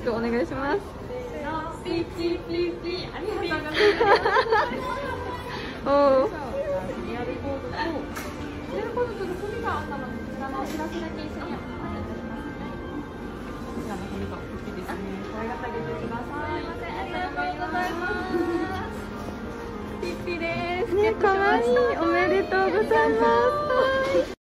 くお願いします。 ピッピピッピ、ありがとうございます。 おお。 リアルコードと、リアルコードと紙があったので、こちらのお知らせだけ一緒にお願いいたしますね。こちらの紙とピッピですね。可愛がってあげてください。ありがとうございます。ピッピです。 ね、可愛い。おめでとうございます。